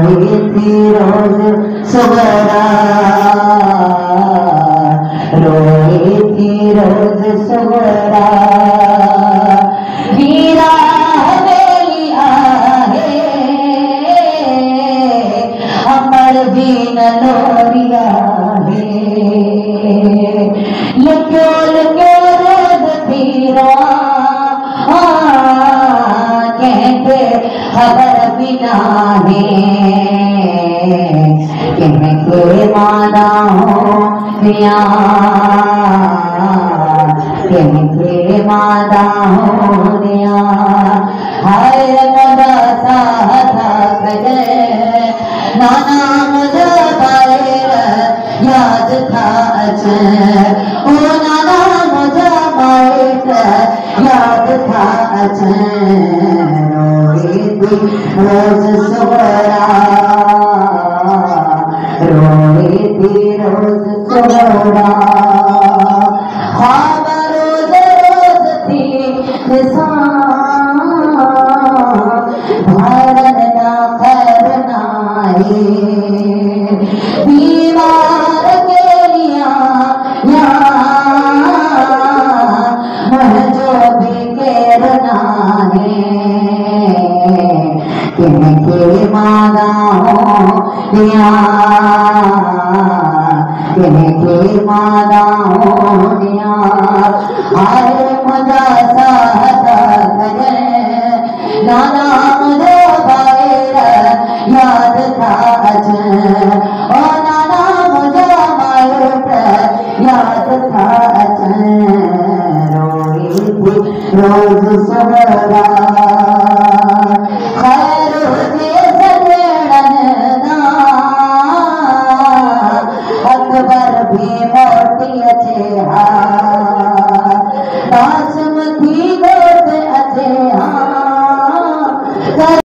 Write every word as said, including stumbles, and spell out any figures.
रोई थी रोज सुबरा, रोई थी रोज सुबरा। वीरा हवेलिया है अमर भी नलोरिया है, लक्यो लक्यो रोज तीरा कहते खबर बिना है, कहते माना हो दिया, कहते माना हो दिया। हाय मदा साथा कजे नाना मुझे बायर याद था अचे, ओ नाना मुझे बायर याद था अचे। रोई थी रोज सुबरा, रोई थी रोज सुबरा। ख्वाब रोज रोज थी निशान, भरन ना करना है, दीवार के लिया जो भी कहना है, कहके माना हो दिया, कहके माना हो दिया। आए मजा साथा करे नाना मुझे बायर याद था अचे, ओ नाना मुझे बायर याद था अचे। रोई थी रोज सुबरा।